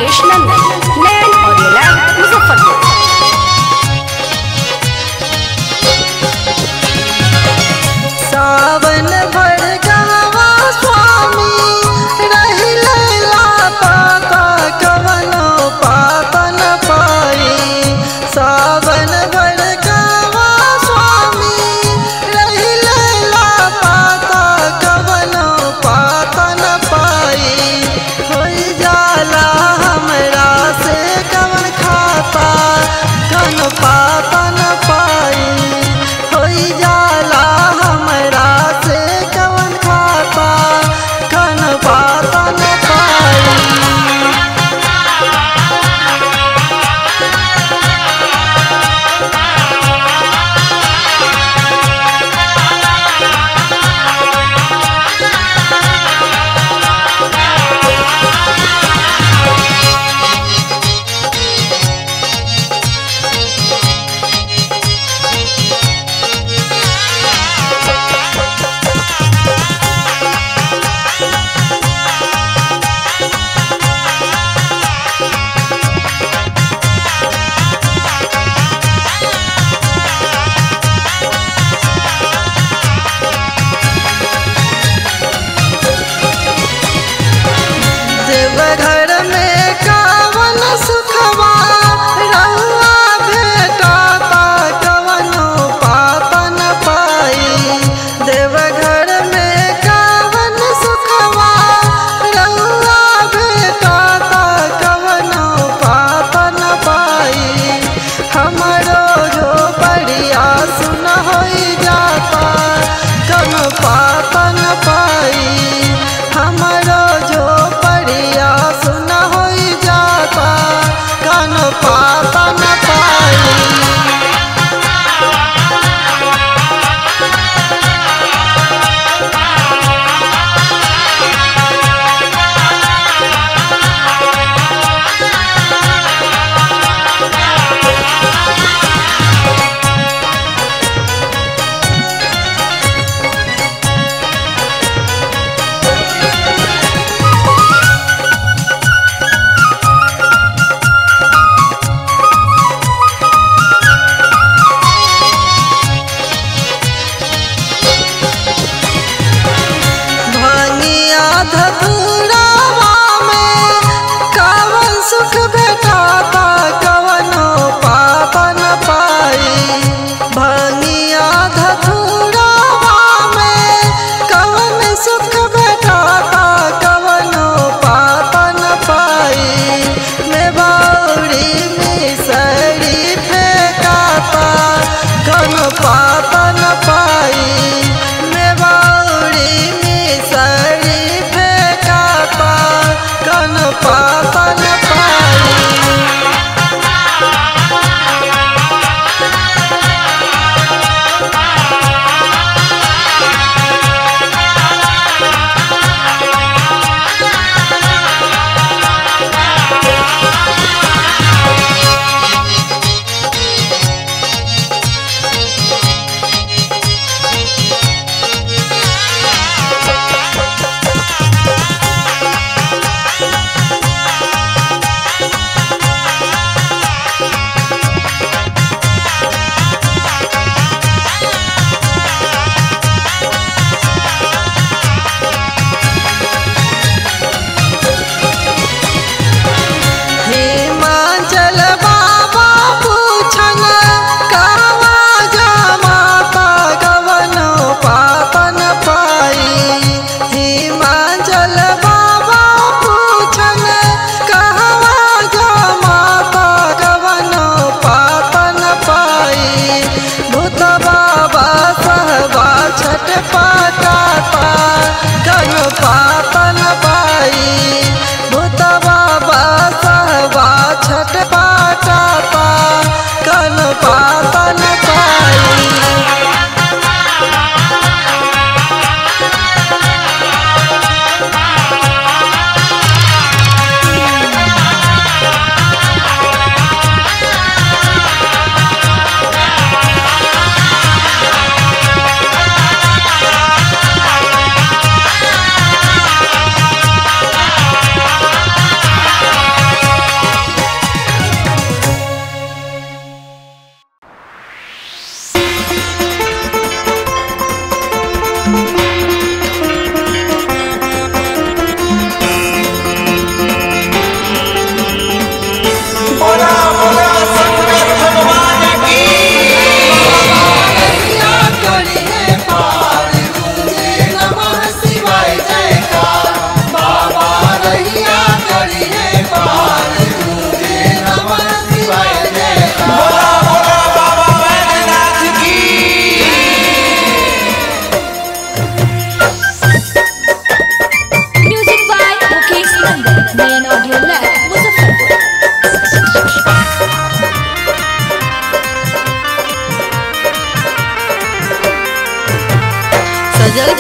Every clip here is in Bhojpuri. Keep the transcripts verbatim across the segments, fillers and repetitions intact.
Rajesh Nandan, land audio lab Muzaffarpur. सावन भर गावा स्वामी रही लैला पाता कवनो पाता न पाई। सावन भर गावा स्वामी रही लैला पाता कवनो पाता न पाई। हो जाला हमरा से कवन खाता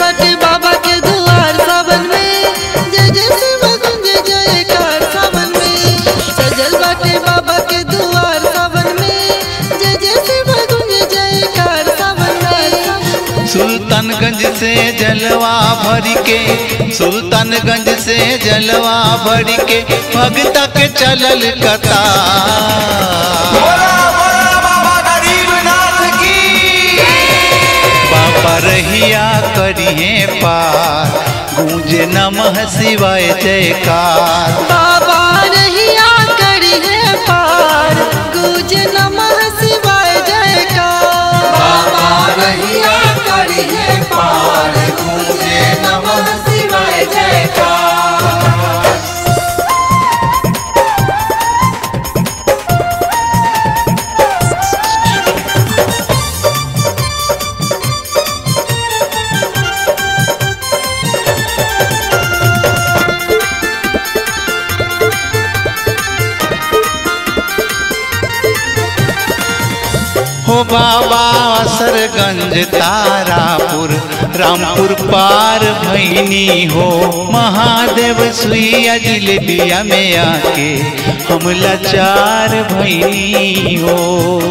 बाटे बाबा के दुआर सावन में, जय जय शिव गुंजे जयकार सावन में। सजल बाटे बाबा के दुआर सावन में, जय जय शिव गुंजे जयकार सावन में। सुल्तानगंज से जलवा भर के, सुल्तानगंज से जलवा भर के भगता के चलल कतार। रहिया करिए पार, गूंजे नमः शिवाय जयकार। बाबा रहिया करिए पार, गूंजे नमः शिवाय जयकार। बाबा रहिया करिए पार, गूंजे नमः शिवाय जयकार। हो बाबा असरगंज तारापुर रामपुर पार भैनी हो, महादेव सुइया जिलेबिया में आके हम लाचार भैनी हो।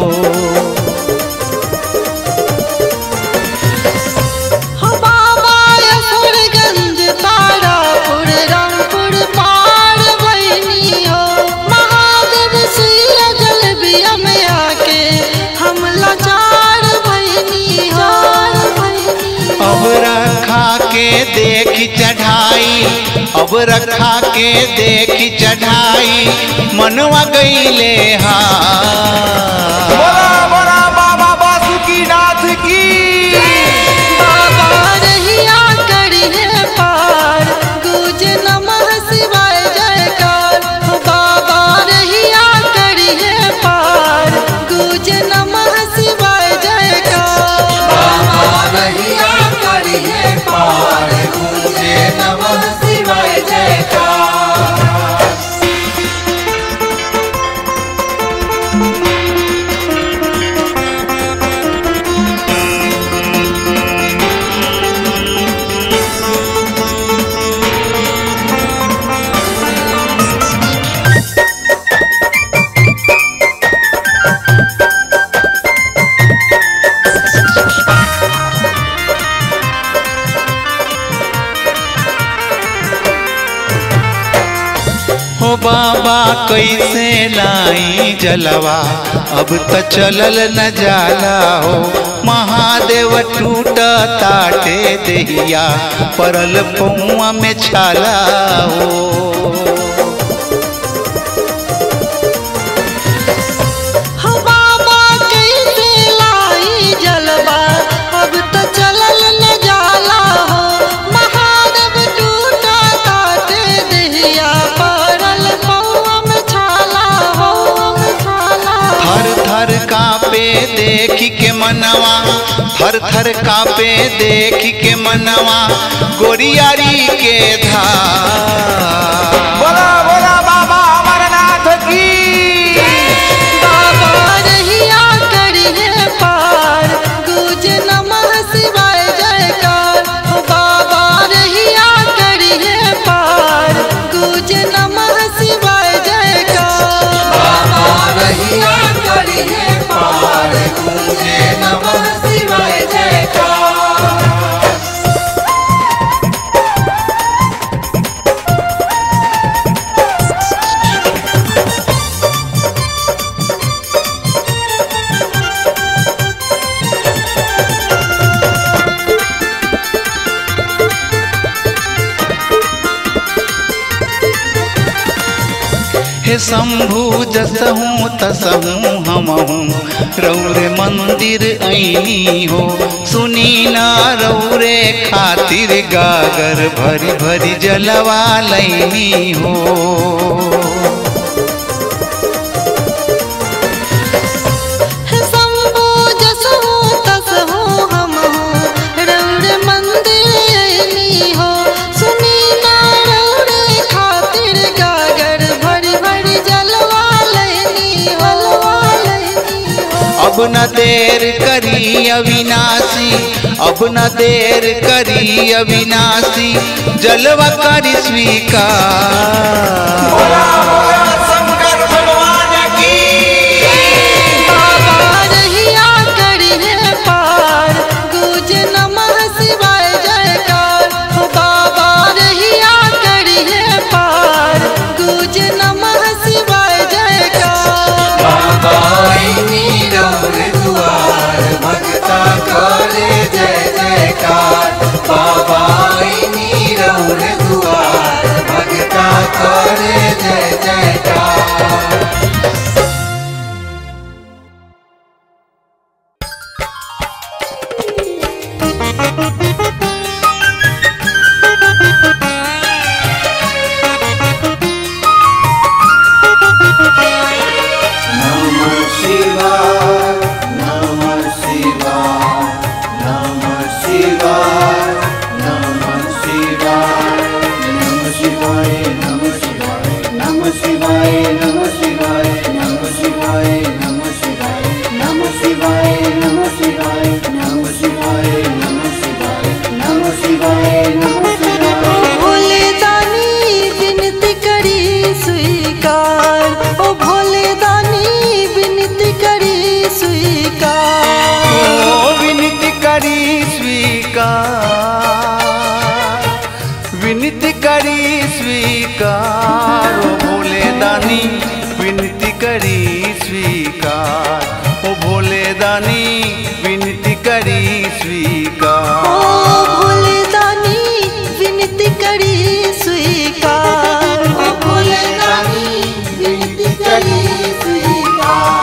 हो बाबा असरगंज तारापुर रामपुर पार भैनी हो, महादेव सुइया जिलेबिया में आके हम लाचार भैनी हो। अब रखा के देखी चढ़ाई, अब रखा के देखी चढ़ाई मनवा गईले हा। बोला बोला बाबा बासुकीनाथ की। बाबा रहिया करिए पार, गूंजे नमः शिवाय जयकार। बाबा रहिया करिए पार, गूंजे नमः शिवाय जयकार। बाबा रहिया करिए पार, गूंजे नमः शिवाय जयकार। हो बाबा कैसे लाई जलवा, अब त चलल न जाला हो। महादेव टूट ताटे देहिया, परल पौआ में छाला हो। हो बाबा कैसे लाई जलवा, अब तो चलल न जाला हो। महादेव टूटा ताटे देहिया, परल पौआ में छाला हो। थर थर कापे देखी के मनवा, थर थर कापे देखी के मनवा गोरियारी के धार। बोला बोला बाबा अमरनाथ की। बाबा रहिया करिए पार, गूंजे नमः शिवाय जयकार। बाबा रहिया करिए पार, गूंजे नमः शिवाय जयकार। बाबा रहिया करिए पार, गूंजे नमः शिवाय जयकार। हे शंभु जसहूँ तसहूँ हमहूँ रौरे मंदिर ऐनी हो। सुनी ना रौरे खातिर गागर भरी भरी जलवा लैनी हो। शंभु जसहूँ तसहूँ हमहूँ रौरे मंदिर ऐनी हो। सुनी ना रौरे खातिर गागर भरी भरी जलवा लैनी हो। अब अब न देर करी अविनाशी, अब न देर करी अविनाशी, जलवा करी स्वीकार। बोला बोला शंकर भगवान की। बाबा रहिया करिए पार, गूंज नमः शिवाय जयकार। हो बाबा रहिया करिए पार, गूंज नमः शिवाय जयकार। बाबा आईनी रौर दुआर, भक्ता करे जय जयकार। बाबा आईनी रौर दुआर, भक्ता करे जय जयकार। नमः शिवाय नमः शिवाय नमः शिवाय नमः शिवाय नमः शिवाय नमः शिवाय नमः शिवाय नमः शिवाय नमः शिवाय नमः शिवाय नमः शिवाय नमः शिवाय नमः शिवाय नमः शिवाय नमः शिवाय नमः शिवाय। भोले दानी विनती करी स्वीकार, ओ भोले दानी विनती करी स्वीकार। ओ विनती करी स्वीकार, विनती करी स्वीकार। ओ भोले दानी विनती करी स्वीकार, ओ भोले दानी विनती करी स्वीकार। ओ भोले दानी विनती करी स्वीकार, ओ भोले दानी विनती करी स्वीकार।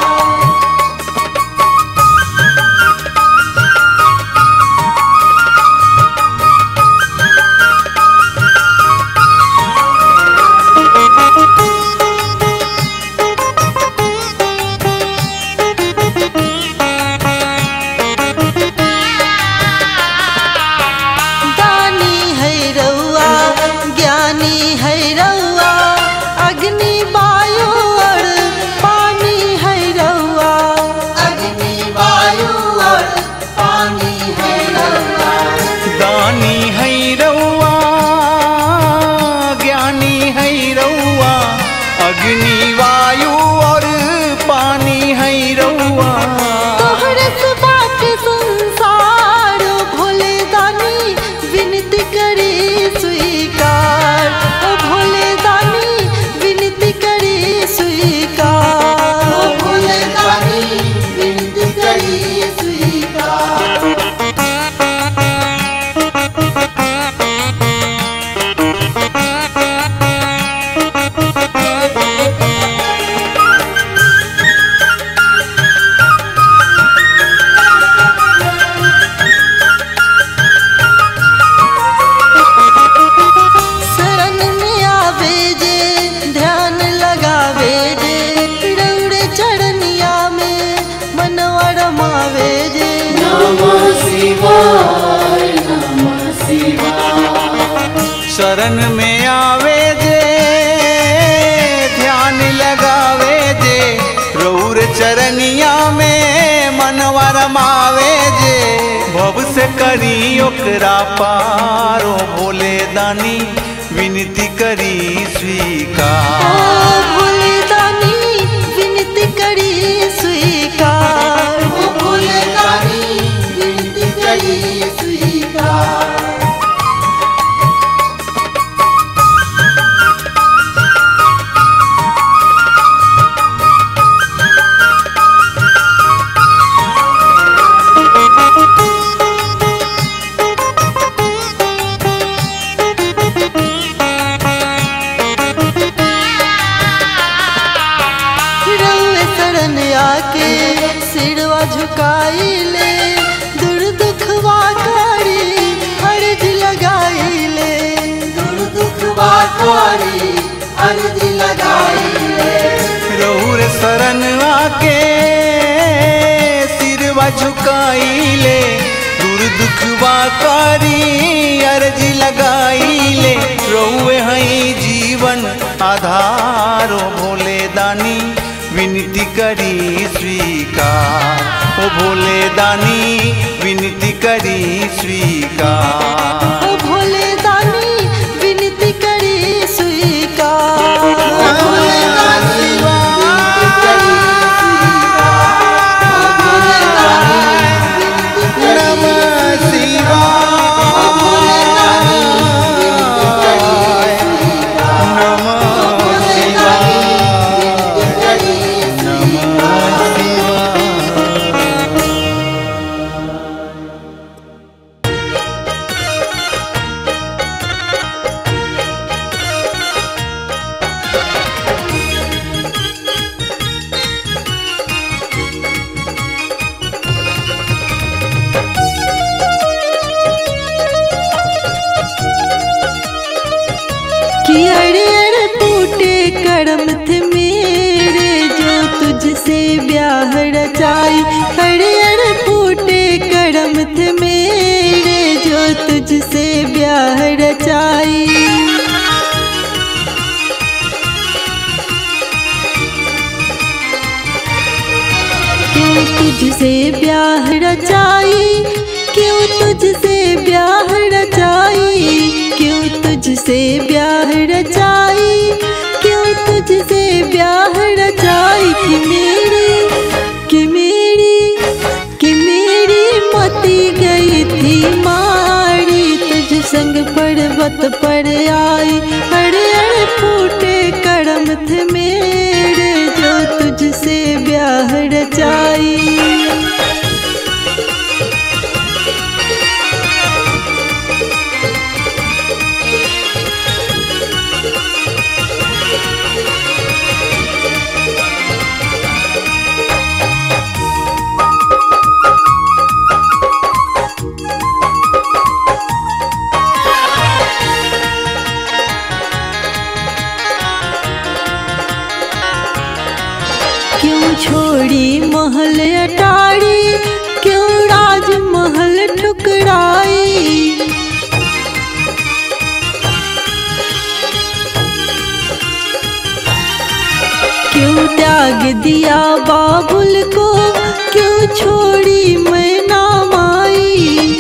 दानी है रउआ, ज्ञानी है रउआ, अग्नि वायु और पानी है रउआ। अग्नि वायु और पानी है रउआ। दानी है रउआ, ज्ञानी है रउआ, अग्नि वायु और पानी है रउआ। तोहरे से बात संसार, ओ भोले दानी विनती करी स्वीकार, ओ भोले दानी विनती करी स्वीकार, ओ भोले दानी विनती करी स्वीकार। शरण में आवे जे, ध्यान लगावे जे, रउरे चरनिया में मनवा रमावे जे। नमः शिवाय नमः शिवाय। शरण में आवे जे, ध्यान लगावे जे, रौर चरनिया में मनवा रमावे जे। भव से करी ओकरा पार, ओ भोले दानी विनती करी ओ स्वीकार। भोले दानी विनती करी स्वीकार, ओ भोले दानी विनती करी स्वीकार। रउए शरण आके सिरवा झुकाइले, दूर दुखवा करी अर्ज लगाइले। दूर दुखवा करी अर्ज लगाइले। रौर शरण आके सिरवा झुकाइले, दूर दुखवा करी अर्ज लगाइले। रउए हई जीवन आधार, ओ भोले दानी विनती करी स्वीकार। विनती करी स्वीकार। भोले दानी विनती करी स्वीकार। भोले दानी विनती करी करम थे मेरे जो तुझसे ब्याह रचाई। अरे अरे फूटे करम थे मेरे जो तुझसे ब्याह रचाई। क्यों तुझसे ब्याह रचाई, क्यों तुझसे ब्याह रचाई, क्यों तुझसे ब्याह रचाई, क्यों तुझसे ब्याह रचाई। कि मेरी कि मेरी कि मेरी मती गई थी मारी, तुझ संग पर्वत पर आई। अरे अरे फूटे करम थे मेरे जो तुझसे ब्याह रचाई। क्यों छोड़ी महल अटारी, क्यों राजमहल ठुकराई। क्यों त्याग दिया बाबुल को, क्यों छोड़ी मैना माई।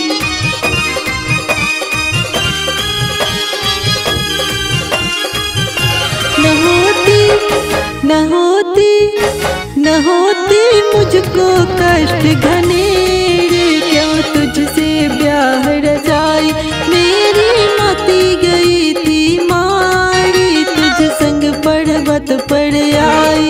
न होती न होती न होती मुझको कष्ट घनेरे, क्यों तुझसे ब्याह रचाई। मेरी मती गई थी मारी, तुझ संग पर्वत पर आई।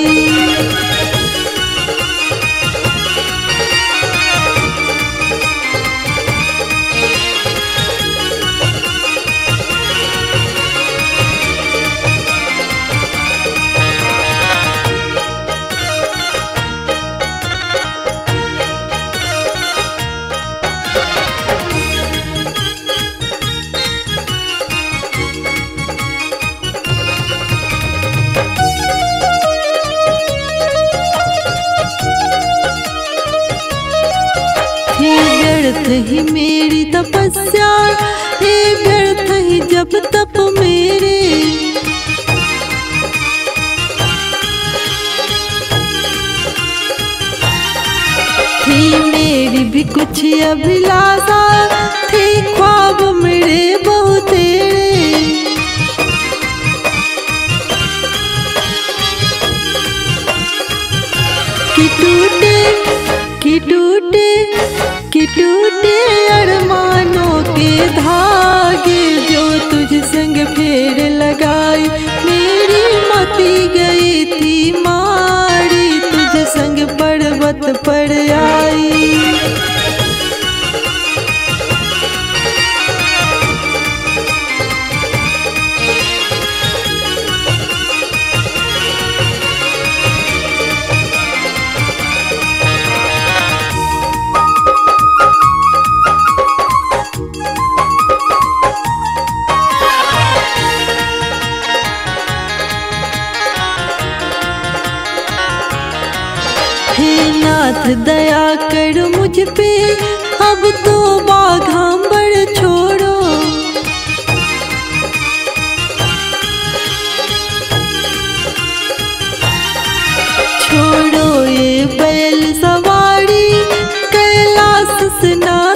व्यर्थ ही मेरी तपस्या, हे व्यर्थ ही जब तप मेरे। थी मेरी भी कुछ अभिलाषा, थी ख्वाब मेरे बहुत तेरे। कि टूटे कि टूटे कि टूटे अरमानों के धागे, जो तुझ संग फेर लगाई। मेरी मती गई थी मारी, तुझ संग पर्वत पर आई। हे नाथ दया कर मुझ पे, अब तो बाघांबर छोड़ो। छोड़ो ये बैल सवारी, कैलाश से ना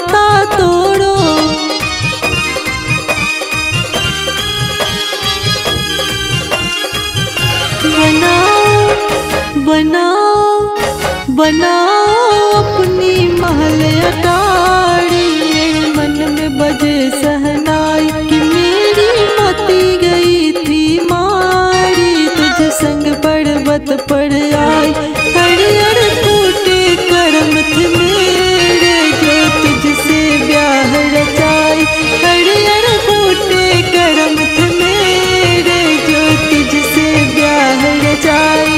अपनी महल अटारी, मेरे मन में बजे सहनाई कि मेरी मोती गई थी मारी, तुझ संग पर्वत पर आई। हरियर फूटे करम थे मेरे, जो तुझसे ब्याह रचाई। हरियर फूटे करम थे मेरे, जो तुझसे ब्याह रचाई।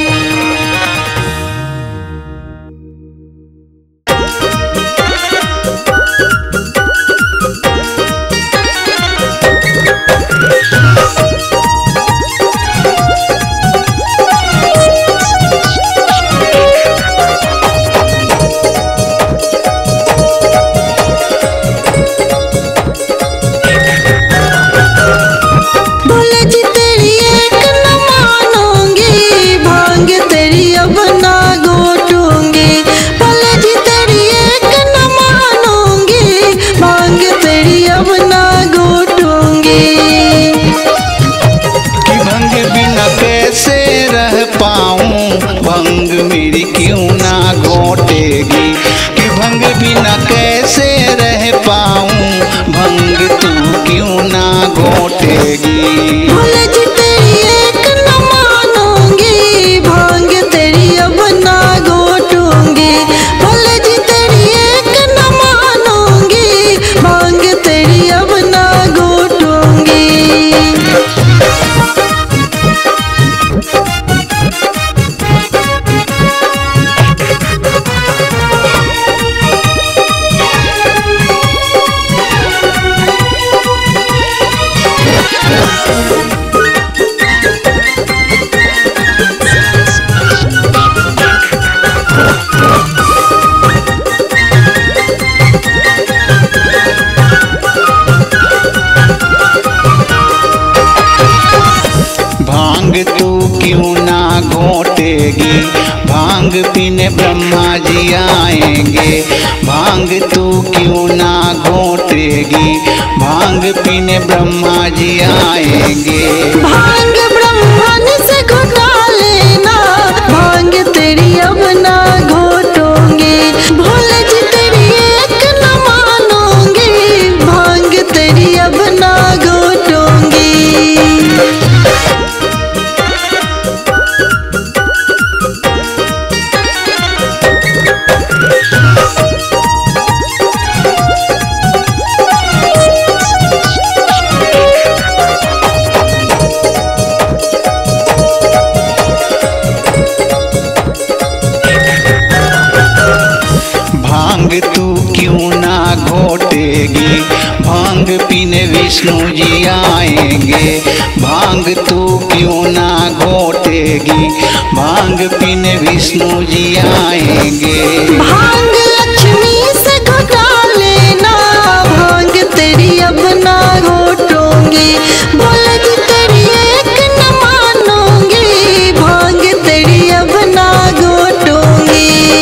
भंग मेरी क्यों ना घोटेगी, कि भंग बिना कैसे रह पाऊं, भंग तू क्यों ना घोटेगी। भोले जी तेरी एक न मानूंगी, भांग तेरी अब ना घोटूंगी। भोले जी तेरी एक न मानूंगी, भांग तेरी अब ना घोटूंगी। भांग तू क्यों ना घोटेगी, भांग पीने ब्रह्मा जी आएंगे। भांग तू क्यों ना घोटेगी, भांग पीने ब्रह्मा जी आएंगे। भांग ब्रह्मन से घुटा लेना, भांग तेरी अब ना घोटूंगी। भोले जी तेरी एक न मानूंगी, भांग तेरी अब ना घोटूंगी। भांग तू क्यों ना घोटेगी, भांग पीने विष्णु जी आएंगे। भांग तू क्यों ना घोटेगी, भांग पीने विष्णु जी आएंगे। भांग लक्ष्मी से घुटा लेना, भांग तेरी अब ना घोटूंगी। भोले जी तेरी एक न मानूंगी, भांग तेरी अब ना घोटूंगी।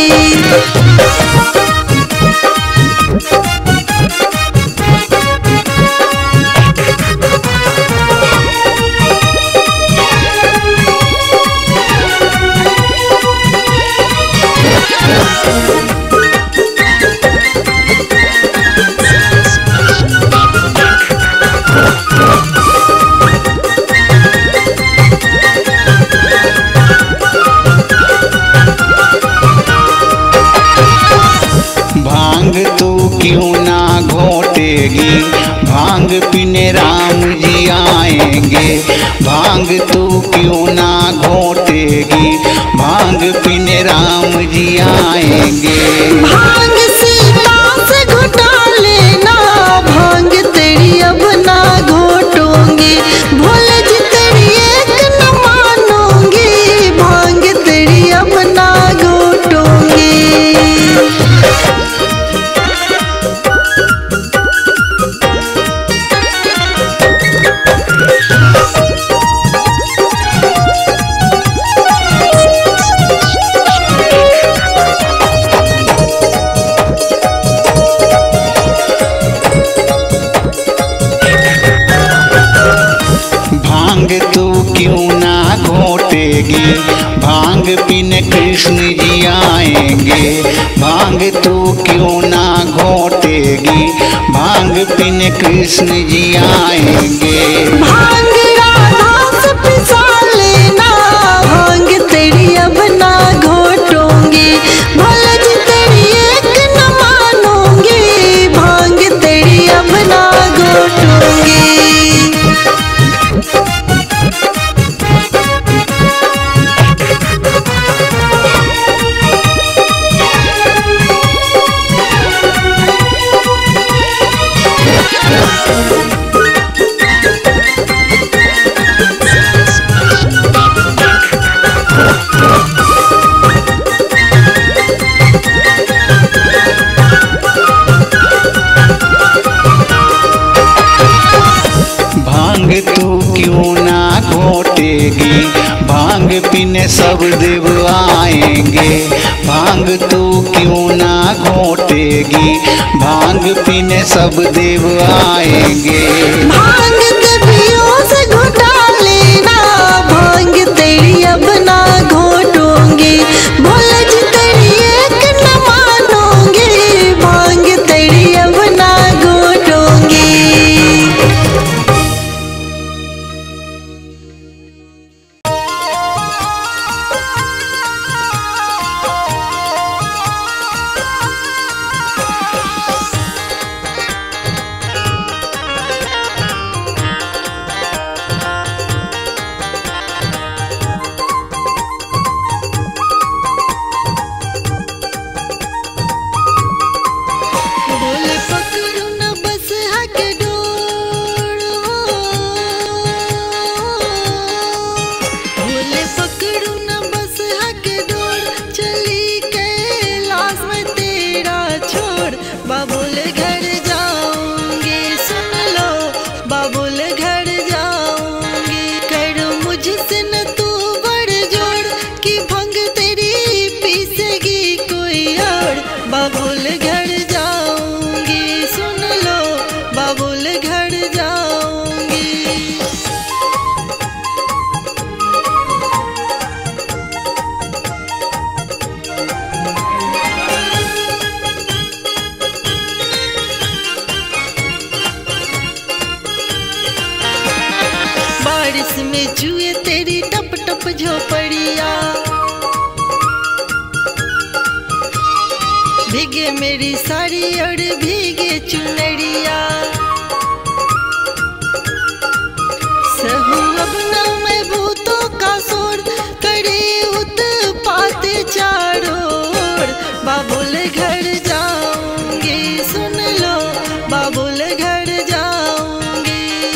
भांग तू क्यों ना घोटेगी, भांग पीने राम जी आएंगे। भांग तू क्यों ना घोटेगी, भांग पीने राम जी आएंगे। भांग सीता से घुटा लेना, भांग तेरी अब ना घोटूंगी। भोले जी तेरी एक न मानूंगी, भांग तेरी अब ना घोटूंगी। भांग तू क्यों ना घोटेगी, भांग पीने कृष्ण जी आएंगे। भांग तू क्यों ना घोटेगी, भांग पीने कृष्ण जी आएंगे। भांग राधा से पिसा लेना, भांग तेरी अब ना घोटूंगी, भले जी तेरी एक न मानूंगी, भांग तेरी अब ना घोटूंगी। भांग तू क्यों ना घोटेगी, भांग पीने सब देव आएंगे। भांग तू क्यों ना घोटेगी, भांग पीने सब देव आएंगे। भांग देवियों से घुटा लेना, भांग तेरी अब ना घोटूंगी, भोले जी तेरी एक न मानूंगी, भांग तेरी अब ना घोटूंगी। बोले पकड़ो न बस हक डोर हो, बोले पकड़ो न बस हक डोर, चली कैलाश में तेरा छोड़, बाबुल घर जाऊंगी, सुन लो बाबुल घर जाऊंगी, कर मुझसे न तू बड़ जोड़, कि भंग तेरी पीसेगी कोई और, बाबुल घर जाऊंगी, सुन लो बाबुल घर जाऊंगी। बारिश में जुए तेरी टप टप झोपड़िया, भीगे मेरी साड़ी और भीगे चुनरिया, सहू अब न मैं भूतों का शोर, करे उत्पात चारों ओर, बाबुल घर जाऊंगी, सुन लो बाबुल घर जाऊंगी।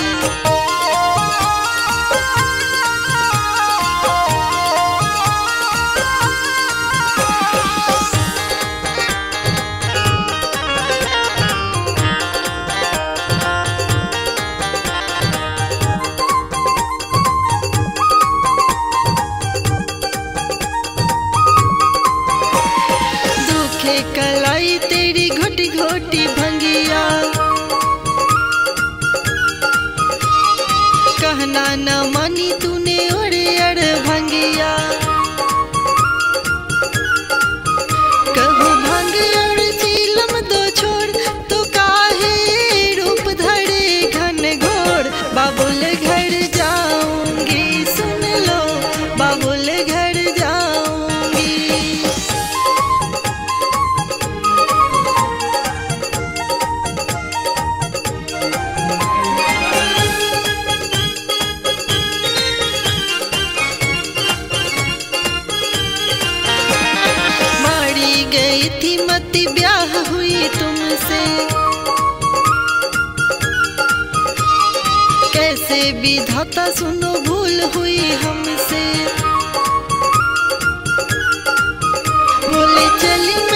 दुखे कलाई तेरी घोटी घोटी भंगिया, कहना न मानी तूने ओरे अड़ भंगिया, कहूँ भंग और चीलम दो छोड़, तो काहे रूप धरे घन घोर, बाबुल घर जाऊंगी, सुन लो बाबुल घर जाऊंगी। मारी गई थी मती ब्याह हुई तुमसे, कैसे विधाता सुनो भूल हुई हमसे, बोले चली